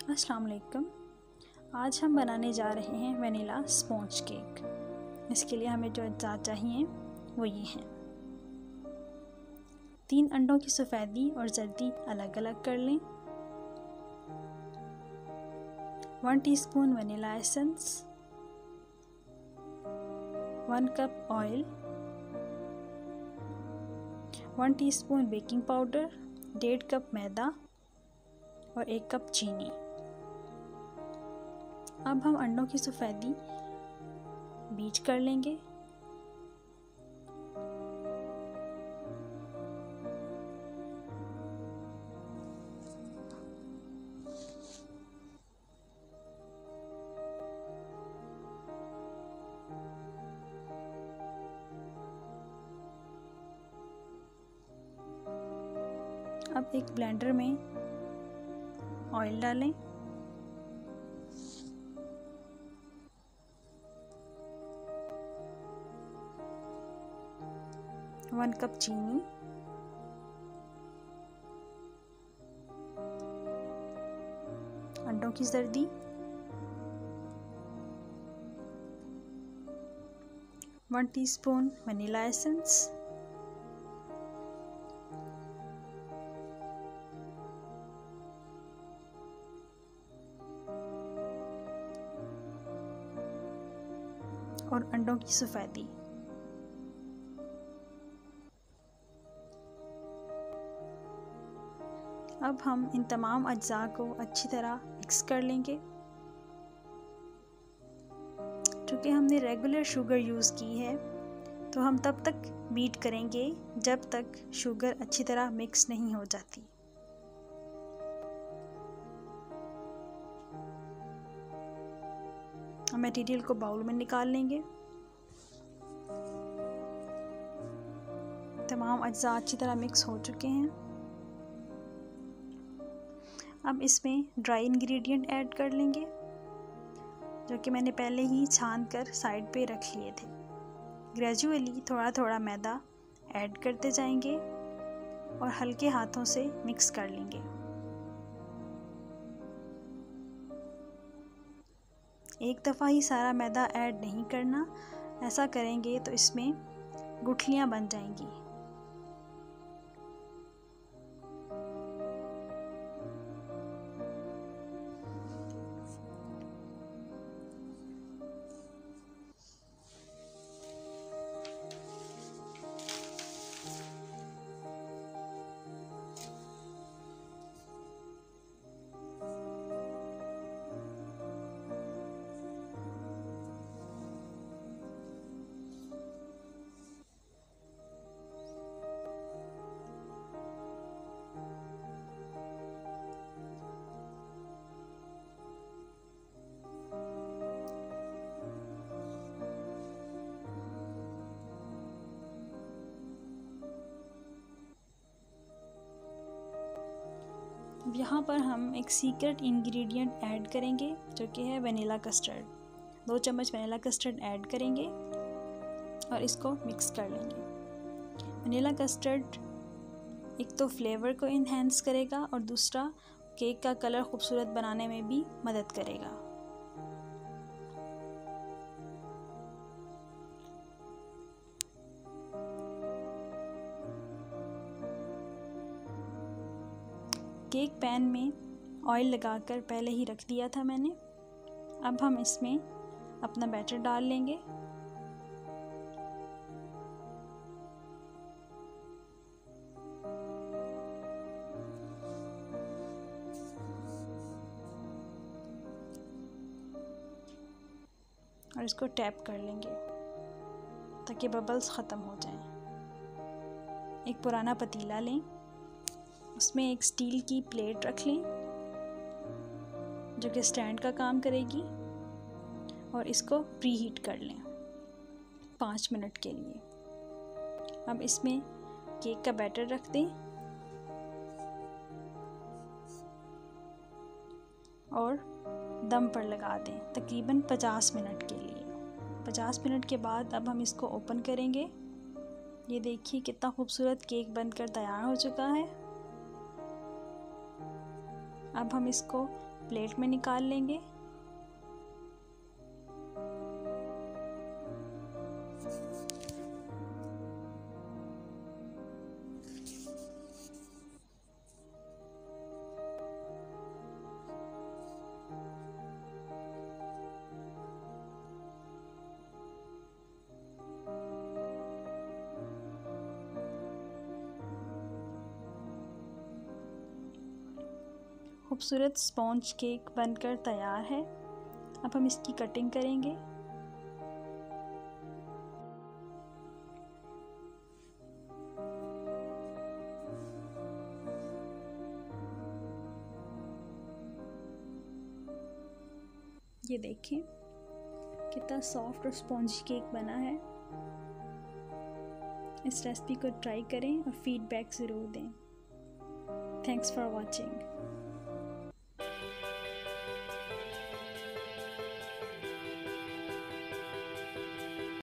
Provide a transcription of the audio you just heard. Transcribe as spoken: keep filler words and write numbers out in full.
अस्सलाम वालेकुम। आज हम बनाने जा रहे हैं वनीला स्पॉन्ज केक। इसके लिए हमें जो अज्जा चाहिए वो ये हैं। तीन अंडों की सफ़ेदी और जर्दी अलग अलग कर लें। One teaspoon vanilla essence, one cup oil, one teaspoon baking powder, डेढ़ कप मैदा और एक कप चीनी। अब हम अंडों की सफ़ेदी बीट कर लेंगे। अब एक ब्लेंडर में ऑयल डालें, वन कप चीनी, अंडों की जर्दी, वन टीस्पून वनीला एसेंस, और अंडों की सफ़ेदी। अब हम इन तमाम अज्जा को अच्छी तरह मिक्स कर लेंगे। चूँकि हमने रेगुलर शुगर यूज़ की है तो हम तब तक बीट करेंगे जब तक शुगर अच्छी तरह मिक्स नहीं हो जाती। हम मटेरियल को बाउल में निकाल लेंगे। तमाम अज्जा अच्छी तरह मिक्स हो चुके हैं। अब इसमें ड्राई इंग्रेडिएंट ऐड कर लेंगे जो कि मैंने पहले ही छान कर साइड पे रख लिए थे। ग्रेजुअली थोड़ा थोड़ा मैदा ऐड करते जाएंगे और हल्के हाथों से मिक्स कर लेंगे। एक दफ़ा ही सारा मैदा ऐड नहीं करना, ऐसा करेंगे तो इसमें गुठलियाँ बन जाएंगी। अब यहाँ पर हम एक सीक्रेट इंग्रेडिएंट ऐड करेंगे जो कि है वनीला कस्टर्ड। दो चम्मच वनीला कस्टर्ड ऐड करेंगे और इसको मिक्स कर लेंगे। वनीला कस्टर्ड एक तो फ्लेवर को इन्हेंस करेगा और दूसरा केक का कलर खूबसूरत बनाने में भी मदद करेगा। केक पैन में ऑयल लगाकर पहले ही रख दिया था मैंने। अब हम इसमें अपना बैटर डाल लेंगे। और इसको टैप कर लेंगे ताकि बबल्स ख़त्म हो जाएं। एक पुराना पतीला लें, उसमें एक स्टील की प्लेट रख लें जो कि स्टैंड का काम करेगी और इसको प्री हीट कर लें पाँच मिनट के लिए। अब इसमें केक का बैटर रख दें और दम पर लगा दें तकरीबन पचास मिनट के लिए। पचास मिनट के बाद अब हम इसको ओपन करेंगे। ये देखिए कितना खूबसूरत केक बनकर तैयार हो चुका है। अब हम इसको प्लेट में निकाल लेंगे। खूबसूरत स्पॉन्ज केक बनकर तैयार है। अब हम इसकी कटिंग करेंगे। ये देखिए कितना सॉफ्ट और स्पॉन्जी केक बना है। इस रेसिपी को ट्राई करें और फीडबैक ज़रूर दें। Thanks for watching.